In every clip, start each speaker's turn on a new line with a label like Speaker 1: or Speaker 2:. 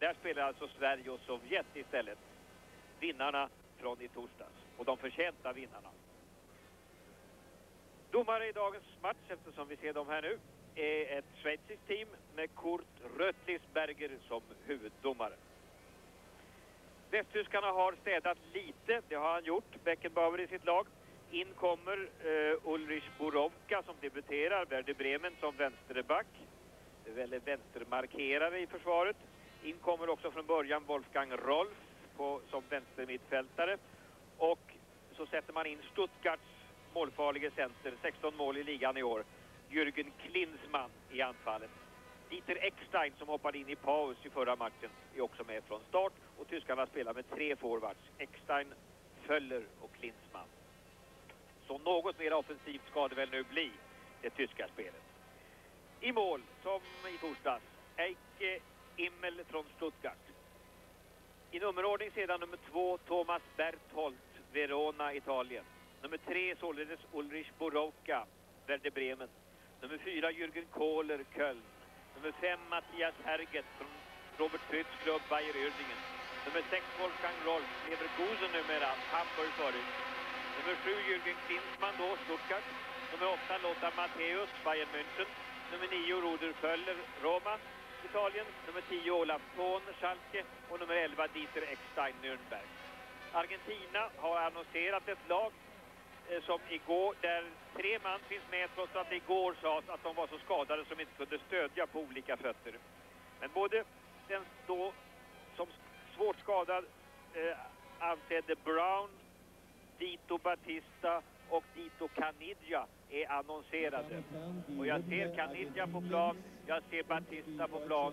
Speaker 1: Där spelar alltså Sverige och Sovjet istället. Vinnarna från i torsdags. Och de förtjänta vinnarna. Domare i dagens match, eftersom vi ser dem här nu, är ett schweiziskt team med Kurt Rötlisberger som huvuddomare. Västtyskarna har städat lite, det har han gjort, Beckenbauer i sitt lag. In kommer Ulrich Borowka som debuterar, Werder Bremen som vänsterback, eller vänstermarkerare i försvaret. In kommer också från början Wolfgang Rolf som vänstermittfältare. Och så sätter man in Stuttgarts målfarlige center, 16 mål i ligan i år, Jürgen Klinsmann i anfallet. Dieter Eckstein som hoppade in i paus i förra matchen är också med från start. Och tyskarna spelar med 3 forwards. Eckstein, Föller och Klinsmann. Så något mer offensivt ska det väl nu bli, det tyska spelet. I mål, som i torsdags, Eike Immel från Stuttgart. I nummerordning sedan nummer 2, Thomas Berthold, Verona, Italien. Nummer 3 således Ulrich Borowka, Werder Bremen. Nummer 4 Jürgen Kohler, Köln. Nummer 5 Mattias Herget från Robert Pütz klubb Bayer Uerdingen. Nummer 6 Wolfgang Rolf, Leverkusen numera, Hamburg förut. Nummer 7 Jürgen Klinsmann då, Stuttgart. Nummer 8 Lothar Matthäus, Bayern München. Nummer 9 Ruder Föller, Roma, Italien. Nummer 10 Olaf Thon, Schalke. Och nummer 11 Dieter Eckstein, Nürnberg. Argentina har annonserat ett lag som igår, där 3 man finns med trots att det igår sades att de var så skadade som inte kunde stödja på olika fötter. Men både den då som svårt skadad ansedde Brown, Dito Batista och Dito Caniggia är annonserade. Och jag ser Caniggia på plan, jag ser Batista på plan.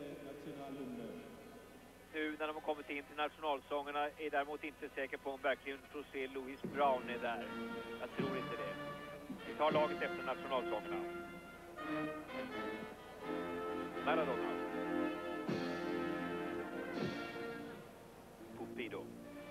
Speaker 1: Nu när de har kommit in till nationalsångerna är däremot inte säker på om verkligen José Luis Brown är där. Jag tror inte det. Vi tar laget efter nationalsångerna. Maradona. Pupido.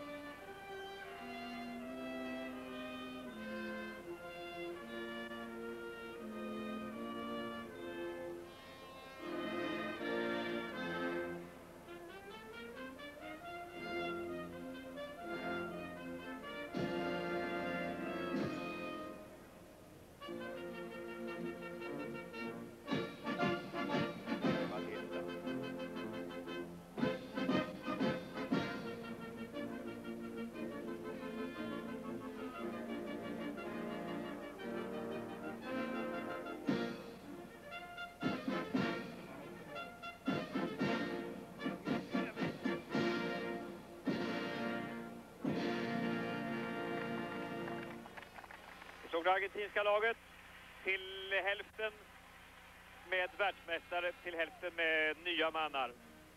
Speaker 1: Såg det argentinska laget till hälften med världsmästare, till hälften med nya mannar.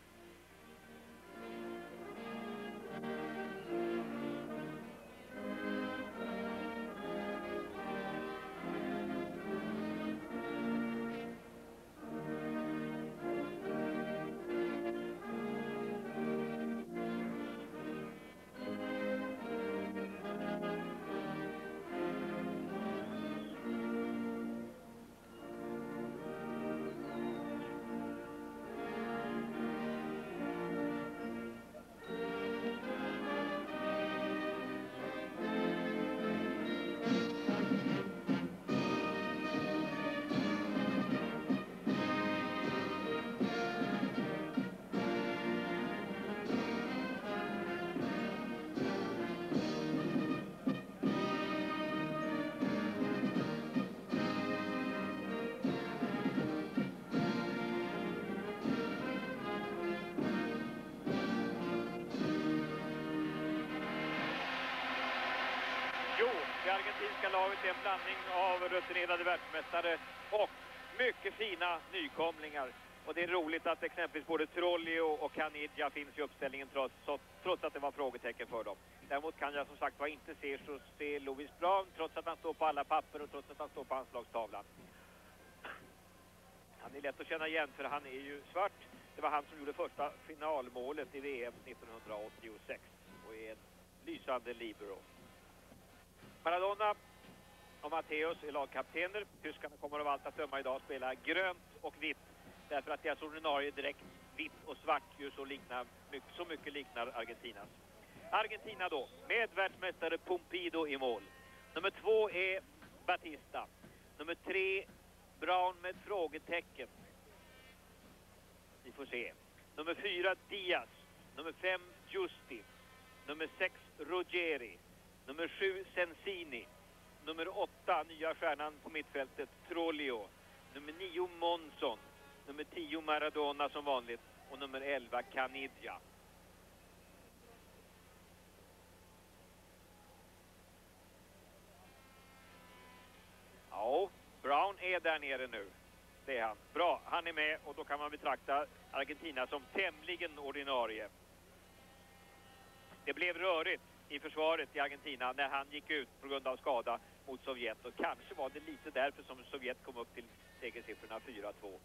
Speaker 1: Det argentinska laget är en blandning av rutinerade världsmästare och mycket fina nykomlingar. Och det är roligt att exempelvis både Trollio och Caniggia finns i uppställningen trots att det var frågetecken för dem. Däremot kan jag som sagt inte se José Luis Brown trots att han står på alla papper och trots att han står på anslagstavlan. Han är lätt att känna igen för han är ju svart. Det var han som gjorde första finalmålet i VM 1986 och är en lysande libero. Maradona och Matthäus är lagkaptener. Tyskarna kommer av allt att döma idag spela grönt och vitt därför att deras ordinarie direkt vitt och svart ju så mycket liknar Argentinas. Argentina då, med världsmästare Pumpido i mål. Nummer 2 är Batista. Nummer 3, Brown med frågetecken. Vi får se. Nummer 4, Diaz. Nummer 5, Justi. Nummer 6, Ruggeri. Nummer 7, Sensini. Nummer 8, nya stjärnan på mittfältet, Trollio. Nummer 9, Monson. Nummer 10, Maradona som vanligt. Och nummer 11, Caniggia. Ja, Brown är där nere nu. Det är han. Bra, han är med och då kan man betrakta Argentina som tämligen ordinarie. Det blev rörigt i försvaret i Argentina när han gick ut på grund av skada mot Sovjet. Och kanske var det lite därför som Sovjet kom upp till segersiffrorna 4-2.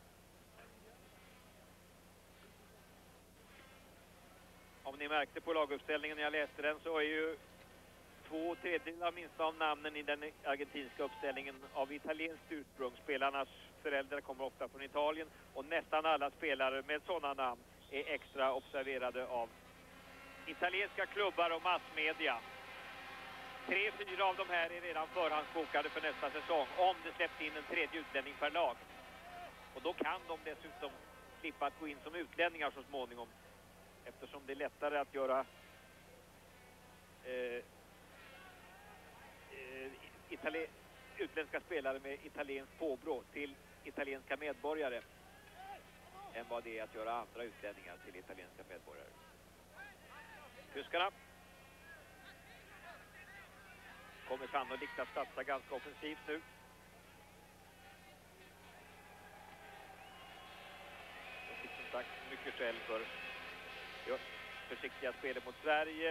Speaker 1: Om ni märkte på laguppställningen när jag läste den så är ju 2/3 minst av namnen i den argentinska uppställningen av italienskt ursprung. Spelarnas föräldrar kommer ofta från Italien och nästan alla spelare med sådana namn är extra observerade av italienska klubbar och massmedia. 3-4 av de här är redan förhandsbokade för nästa säsong om det släpps in en tredje utlänning per lag. Och då kan de dessutom slippa att gå in som utlänningar så småningom, eftersom det är lättare att göra utländska spelare med italiensk påbrå till italienska medborgare än vad det är att göra andra utlänningar till italienska medborgare. Tyskarna kommer sannolikt att satsa ganska offensivt nu. Det finns som sagt mycket skäl för försiktiga spel mot Sverige.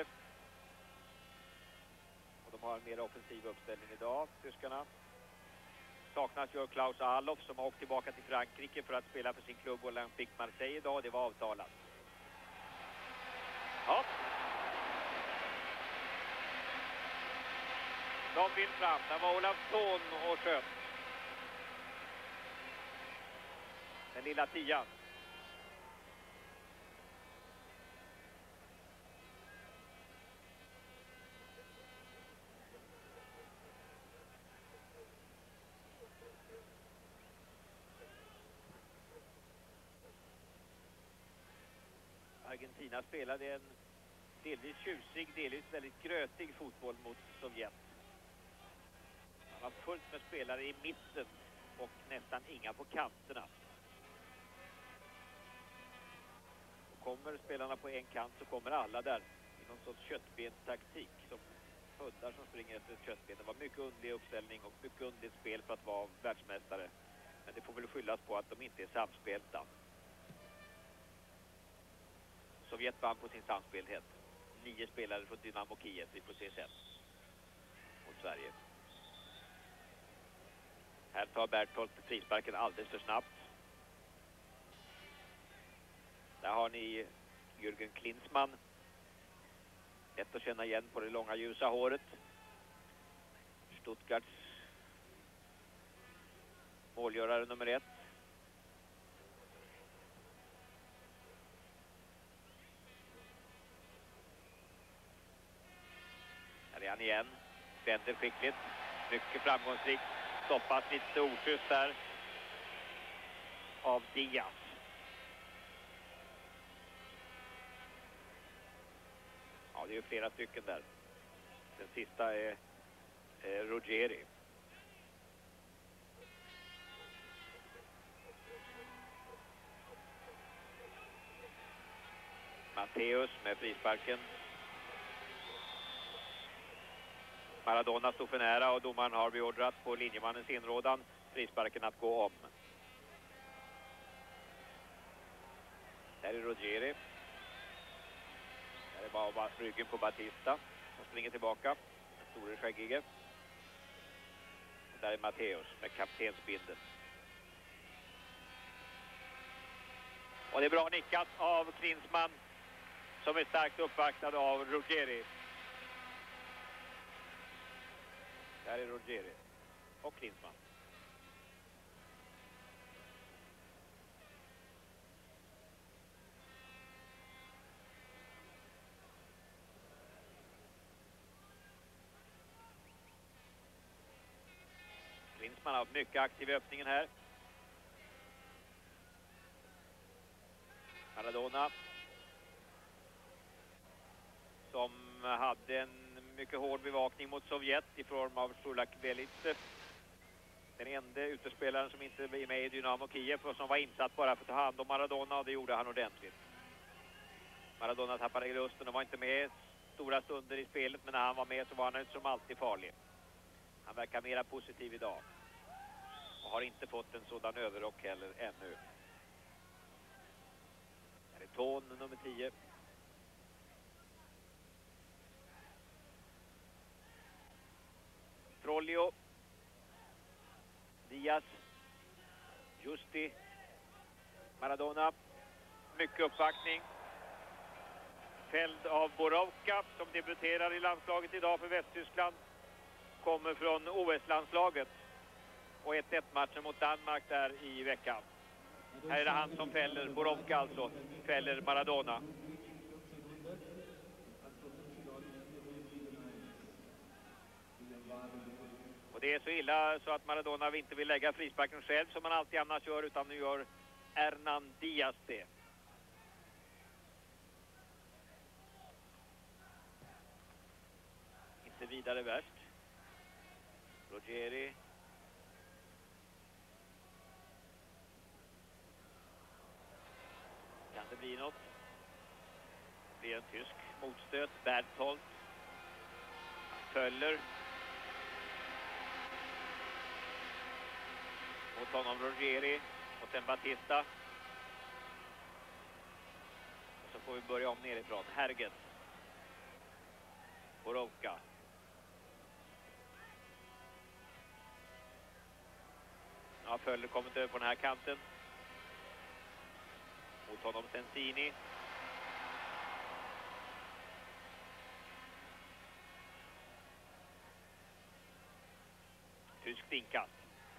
Speaker 1: Och de har en mer offensiv uppställning idag, tyskarna. Saknas ju Klaus Alof som har åkt tillbaka till Frankrike för att spela för sin klubb Olympique Marseille idag. Det var avtalat. Ja. De vill fram. Där var Olaf Thon och sköt. Den lilla 10:an. Argentina spelade en delvis tjusig, delvis väldigt grötig fotboll mot Sovjet. Man var fullt med spelare i mitten och nästan inga på kanterna. Och kommer spelarna på en kant så kommer alla där i någon sorts köttbenstaktik, som hundar som springer efter ett köttben. Det var mycket underlig uppställning och mycket underligt spel för att vara världsmästare. Men det får väl skyllas på att de inte är samspelta. Sovjet vann på sin samspelthet. 9 spelare från Dynamo Kiev, vi får se sen, mot Sverige. Här tar Berthold frisparken alldeles för snabbt. Där har ni Jürgen Klinsmann. Lätt att känna igen på det långa ljusa håret. Stuttgarts målgörare nummer 1. Här är han igen. Vänder skickligt. Mycket framgångsrikt. Stoppas lite oschysst där av Diaz. Ja, det är ju flera stycken där. Den sista är Ruggeri. Matteus med frisparken. Maradona stod för nära och domaren har beordrat på linjemannens inrådan frisparken att gå om. Där är Ruggeri. Där är bara ryggen på Batista som springer tillbaka. Den store skäggige. Och där är Matteus med kaptensbindeln. Och det är bra nickat av Klinsmann som är starkt uppvaktad av Ruggeri. Där är Ruggeri och Klinsmann. Man har mycket aktiv i öppningen här. Maradona, som hade en mycket hård bevakning mot Sovjet i form av Sulak Velitse. Den enda utespelaren som inte blev med i Dynamo Kiev och som var insatt bara för att ta hand om Maradona, och det gjorde han ordentligt. Maradona tappade lusten och var inte med stora stunder i spelet, men när han var med så var han som alltid farlig. Han verkar mera positiv idag och har inte fått en sådan överrock heller ännu. Här är Ton, nummer 10. Trollio, Diaz, Justi, Maradona. Mycket uppbackning. Fälld av Borovka som debuterar i landslaget idag för Västtyskland. Kommer från OS-landslaget. Och 1-1-matchen mot Danmark där i veckan. Här är det han som fäller, Borovka alltså, fäller Maradona. Och det är så illa så att Maradona inte vill lägga frisparken själv som man alltid annars gör, utan nu gör Hernan Diaz det. Inte vidare värst. Ruggeri. Kan det bli något? Det blir en tysk motstöt. Berthold. Föller. Mot honom Ruggeri. Och sen Batista. Och så får vi börja om nerifrån. Herget. Borovka. Ja, Föller kommit över på den här kanten. Mot honom Sensini. Tyskt inkast.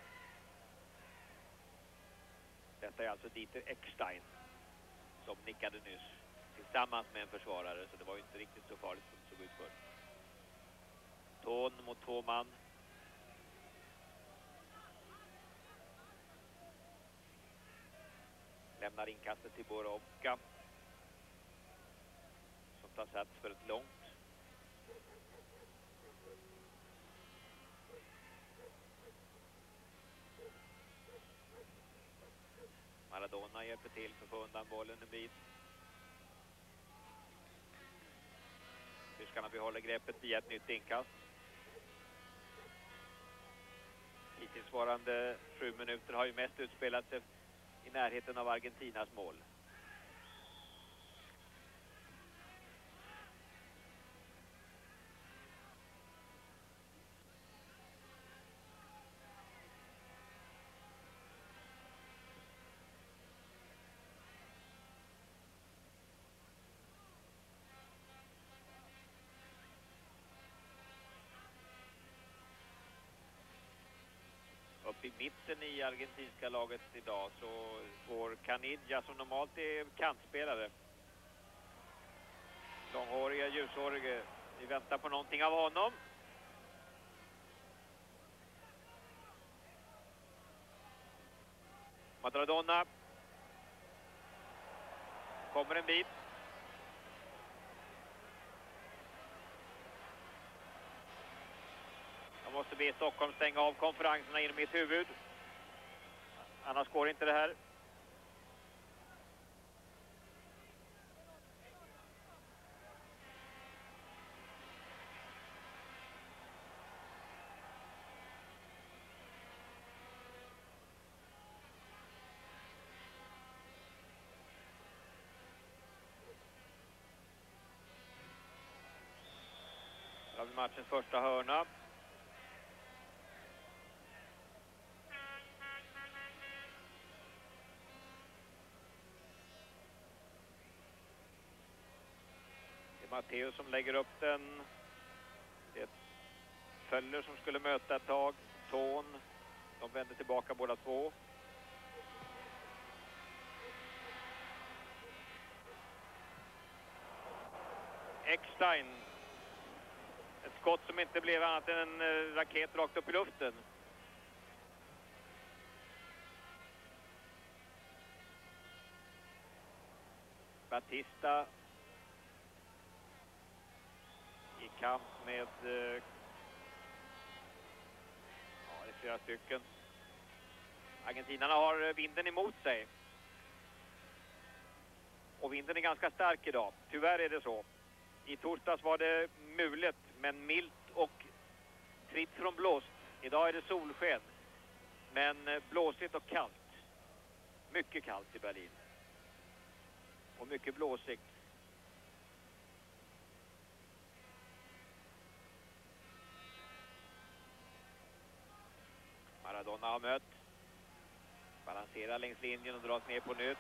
Speaker 1: Detta är alltså Dieter Eckstein som nickade nyss tillsammans med en försvarare, så det var ju inte riktigt så farligt som det såg ut för. Ton mot 2 man. Lämnar inkastet till Borovka som tar sats för ett långt. Maradona hjälper till för att få undan bollen en bit. Tyskarna behåller greppet via ett nytt inkast. Hittillsvarande 7 minuter har ju mest utspelat sig i närheten av Argentinas mål. Upp i mitten i argentinska laget idag så går Canilla, som normalt är kantspelare. Långhåriga, ljushåriga. Vi väntar på någonting av honom. Maradona. Kommer en bit. Jag måste be Stockholm stänga av konferenserna inom mitt huvud. Annars går inte det här. Här har vi matchens första hörna. Matteo som lägger upp den. Det är Föller som skulle möta ett tag. Ton. De vänder tillbaka båda två. Eckstein. Ett skott som inte blev annat än en raket rakt upp i luften. Batista i kamp med det är flera stycken. Argentinarna har vinden emot sig. Och vinden är ganska stark idag. Tyvärr är det så. I torsdags var det mulet men milt och fritt från blåst. Idag är det solsken. Men blåsigt och kallt. Mycket kallt i Berlin. Och mycket blåsigt. Maradona har mött. Balanserar längs linjen och dras ner på nytt.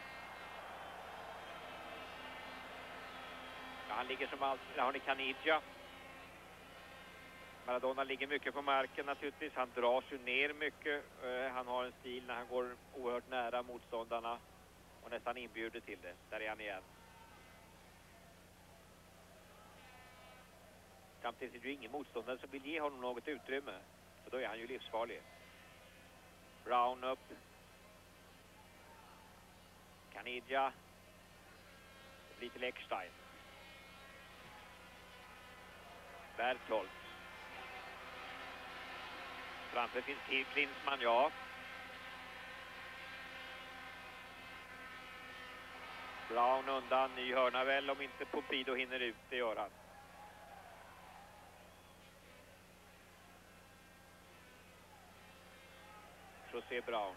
Speaker 1: Ja, han ligger som alltid. Där har ni Caniggia. Maradona ligger mycket på marken naturligtvis. Han dras ju ner mycket. Han har en stil när han går oerhört nära motståndarna. Och nästan inbjuder till det. Där är han igen. Samtidigt är det ju ingen motståndare som vill ge honom något utrymme. För då är han ju livsfarlig. Brown upp. Caniggia. Det blir till Eckstein. Bertholdt. Framför finns Klinsmann, ja. Brown undan, ny hörna väl om inte Pompido hinner ut, det gör han. José Brown.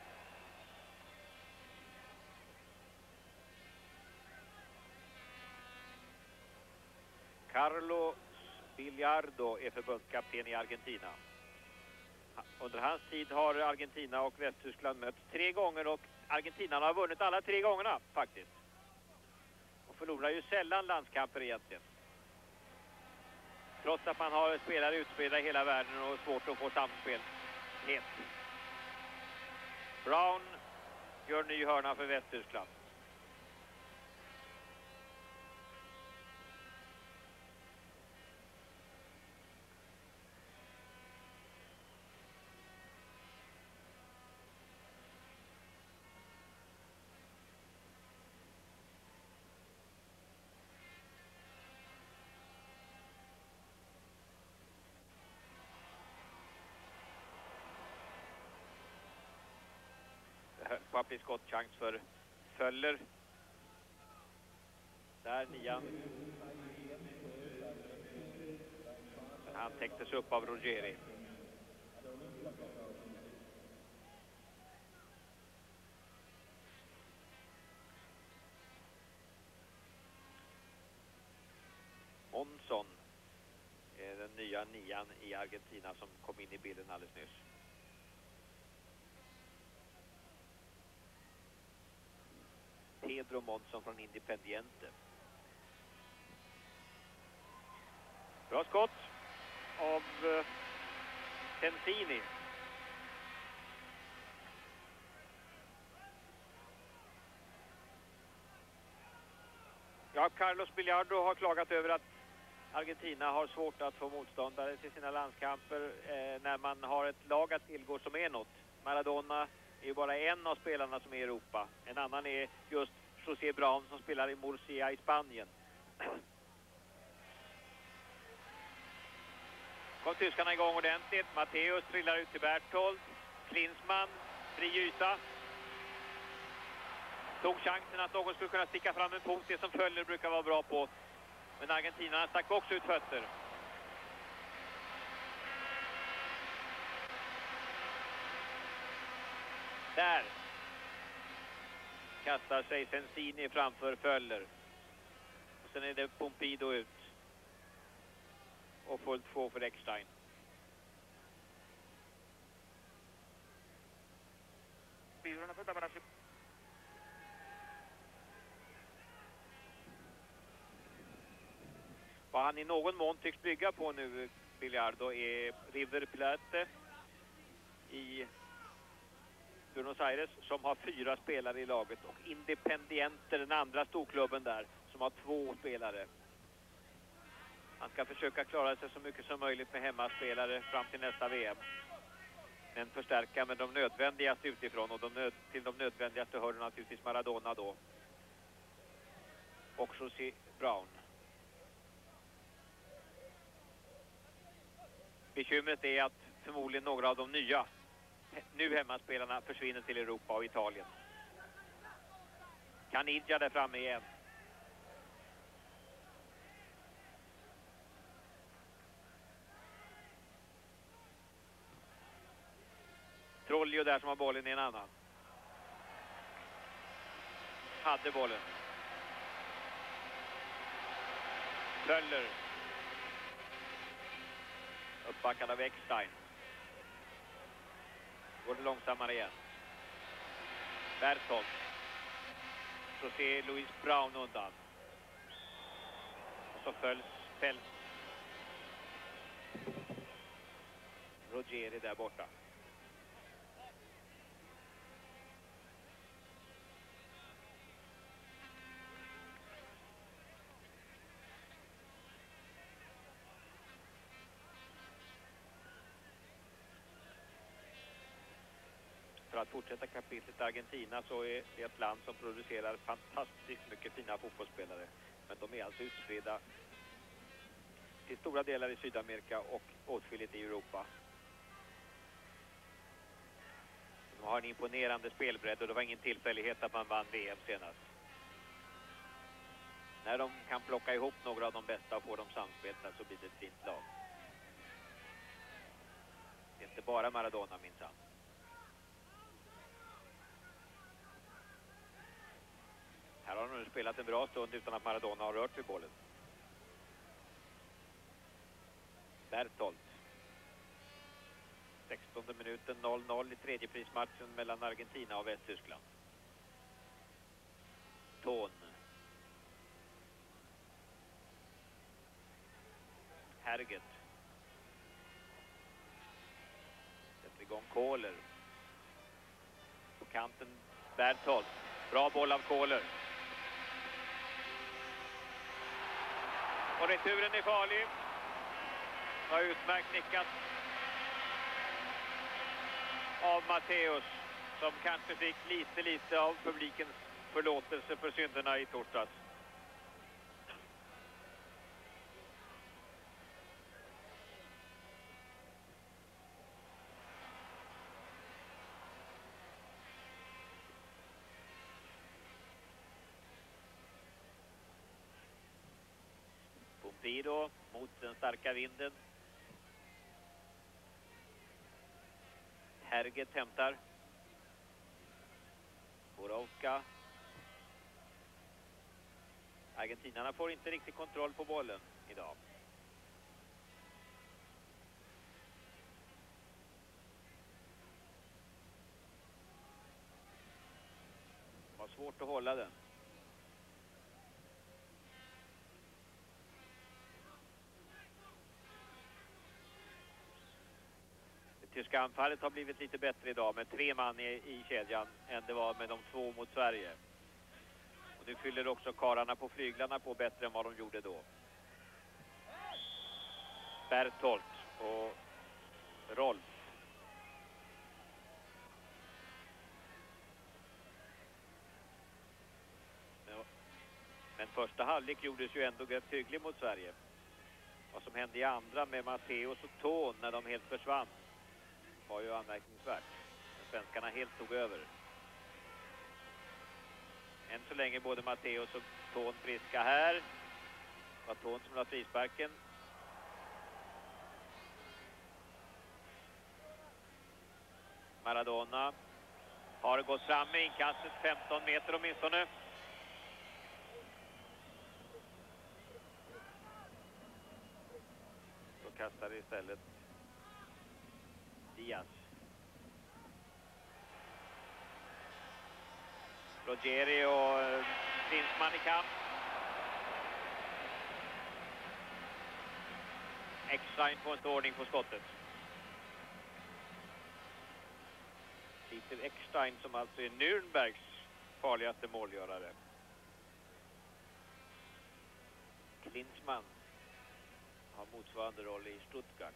Speaker 1: Carlos Bigliardo är förbundskapten i Argentina. Under hans tid har Argentina och Västtyskland mötts 3 gånger och Argentina har vunnit alla 3 gångerna faktiskt. Och förlorar ju sällan landskamper egentligen. Trots att man har spelare utspelade i hela världen och svårt att få samspel. Helt. Brown gör ny hörna för Västtyskland. På att bli skottchans för Föller. Där 9. Han täcktes upp av Ruggeri. Monson är den nya 9 i Argentina som kom in i bilden alldeles nyss. Pedro Monson från Independiente. Bra skott av Sensini. Ja, Carlos Bigliardo har klagat över att Argentina har svårt att få motståndare till sina landskamper när man har ett lag att tillgå som är något. Maradona är ju bara en av spelarna som är i Europa. En annan är just José Brown som spelar i Murcia i Spanien. Kom tyskarna igång ordentligt. Matteus trillar ut till Bertholdt. Klinsmann, fri yta. Tog chansen att någon skulle kunna sticka fram en fot, det som Föller brukar vara bra på. Men argentinarna stack också ut fötter. Där kastar sig Sensini framför Föller. Och sen är det Pompido ut. Och fullt 2 för Eckstein. Vad han i någon mån tycks bygga på nu, Bigliardo, är River Plate i Buenos Aires som har 4 spelare i laget och Independiente, den andra storklubben där, som har 2 spelare. Han ska försöka klara sig så mycket som möjligt med hemmaspelare fram till nästa VM. Men förstärka med de nödvändigaste utifrån och till de nödvändigaste hör naturligtvis Maradona då. och José Brown. Bekymret är att förmodligen några av de nya nu hemmaspelarna försvinner till Europa och Italien. Caniggia där framme igen. Trollio där som har bollen i en annan. Hade bollen. Föller. Uppbackad av Eckstein. Går det långsammare igen. Berthold. Så ser Louis Brown undan. Och så fälls Rogeri där borta. För att fortsätta kapitlet Argentina så är det ett land som producerar fantastiskt mycket fina fotbollsspelare. Men de är alltså utspridda till stora delar i Sydamerika och åtskilligt i Europa. De har en imponerande spelbredd och det var ingen tillfällighet att man vann VM senast. När de kan plocka ihop några av de bästa och få dem samspelta så blir det ett fint lag. Det är inte bara Maradona minsann. Här har de nu spelat en bra stund utan att Maradona har rört vid bollen. Berthold. 16:e minuten 0-0 i tredje prismatchen mellan Argentina och Västtyskland. Thon. Herget. Sätter igång Kohler. På kanten Berthold. Bra boll av Kohler. Och returen är farlig. Var utmärkt nickat av Matteus som kanske fick lite av publikens förlåtelse för synderna i torsdags. Pompidou mot den starka vinden. Herget hämtar. Borovka. Argentinarna får inte riktigt kontroll på bollen idag. Det var svårt att hålla den. Tyska anfallet har blivit lite bättre idag med 3 man i kedjan än det var med de 2 mot Sverige. Och nu fyller också kararna på flyglarna på bättre än vad de gjorde då. Berthold och Rolf. Men första halvlek gjordes ju ändå rätt hygglig mot Sverige. Vad som hände i andra med Matteus och Thon när de helt försvann var ju anmärkningsvärt. Svenskarna helt tog över. Än så länge både Matteus och Thon friska här. Det var Thon som la frisparken. Maradona har gått fram med inkastet 15 meter åtminstone. Då kastar istället Diaz. Rogeri och Klinsmann i kamp. Eckstein får inte ordning på skottet. Peter Eckstein som alltså är Nürnbergs farligaste målgörare. Klinsmann har motsvarande roll i Stuttgart.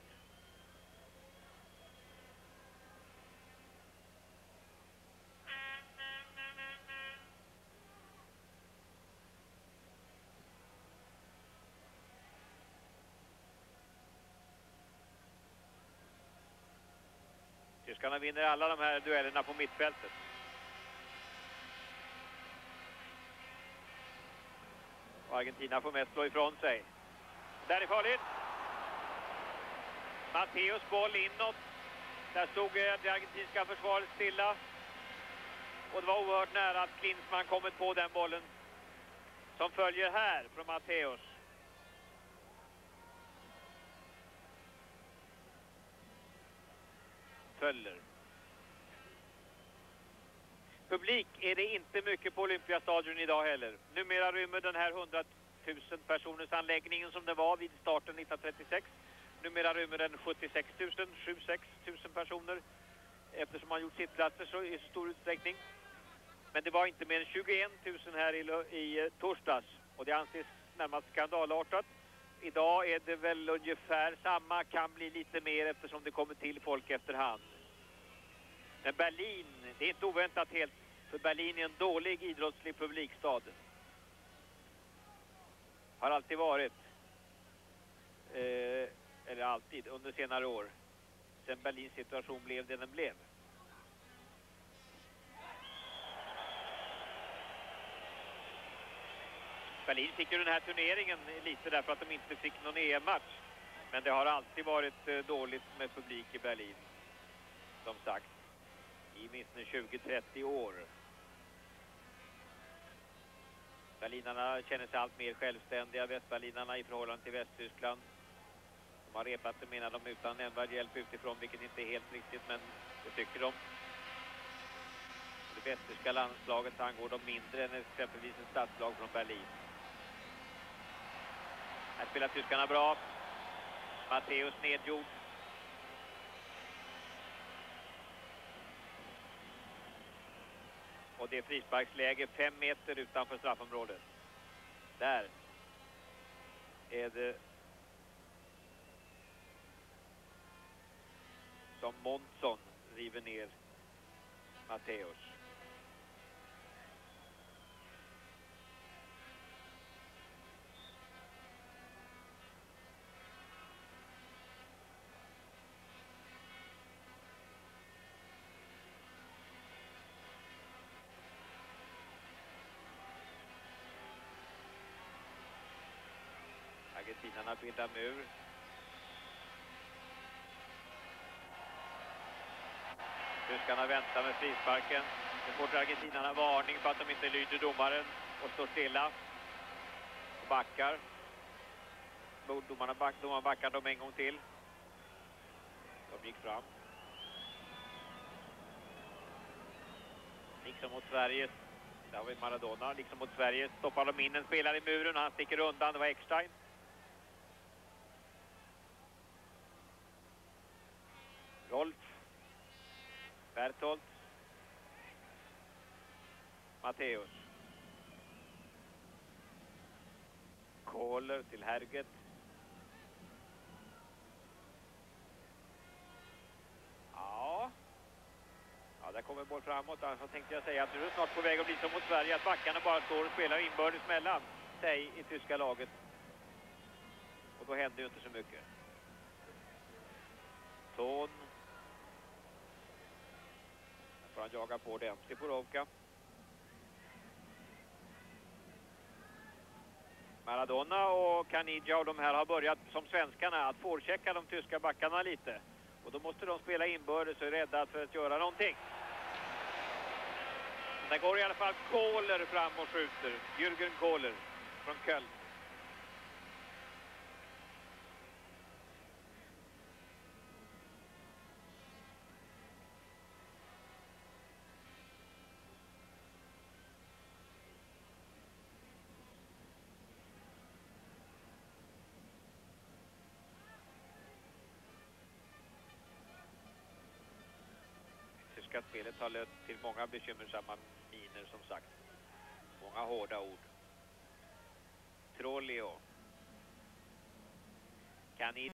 Speaker 1: Tyskarna vinner alla de här duellerna på mittfältet. Och Argentina får mest slå ifrån sig. Där är farligt. Matteus boll inåt. Där stod det argentinska försvaret stilla. Och det var oerhört nära att Klinsmann kommit på den bollen. Som följer här från Matteus. Följer. Publik är det inte mycket på Olympiastadion idag heller. Numera rymmer den här 100 000 personers anläggningen som det var vid starten 1936. Numera rymmer den 76 000 personer eftersom man gjort sittplatser så i stor utsträckning. Men det var inte mer än 21 000 här i torsdags och det anses närmast skandalartat. Idag är det väl ungefär samma, kan bli lite mer eftersom det kommer till folk efterhand. Men Berlin, det är inte oväntat helt, för Berlin är en dålig idrottslig publikstad. Har alltid varit. Eller alltid, under senare år. Sen Berlins situation blev det den blev. Berlin fick ju den här turneringen lite därför att de inte fick någon EM-match. Men det har alltid varit dåligt med publik i Berlin. Som sagt. I minst 20-30 år. Berlinarna känner sig allt mer självständiga, västberlinarna i förhållande till Västtyskland. De har repat sig, menar de, utan nämnvärd hjälp utifrån, vilket inte är helt riktigt, men det tycker de. Det västtyska landslaget angår de mindre än exempelvis en stadslag från Berlin. Här spelar tyskarna bra. Matteus nedgjord. Och det är frisparksläge 5 meter utanför straffområdet. Där är det som Månsson river ner Matteus. Argentinarna bildar mur. Tyskarna väntar med frisparken. Nu får argentinarna varning för att de inte lyder domaren och står stilla. Och backar. Domarna backar de en gång till. De gick fram. Liksom mot Sverige. Där har vi Maradona. Liksom mot Sverige stoppar de in en spelare i muren och han sticker undan. Det var Eckstein. Rolf. Bertolt. Matteus. Kohler till Herget. Ja, där kommer boll framåt. Så tänkte jag säga att nu är det snart på väg att bli som mot Sverige. Att backarna bara står och spelar inbördes mellan sig i tyska laget. Och då händer ju inte så mycket. Ton. Får han jaga på ordentligt på Rovka. Maradona och Caniggia och de här har börjat som svenskarna att forechecka de tyska backarna lite. Och då måste de spela inbördes och är rädda för att göra någonting. Där går i alla fall Kohler fram och skjuter. Jürgen Kohler från Köln. Spelet har lett till många bekymmersamma miner, som sagt. Många hårda ord. Trollio. Caniggia.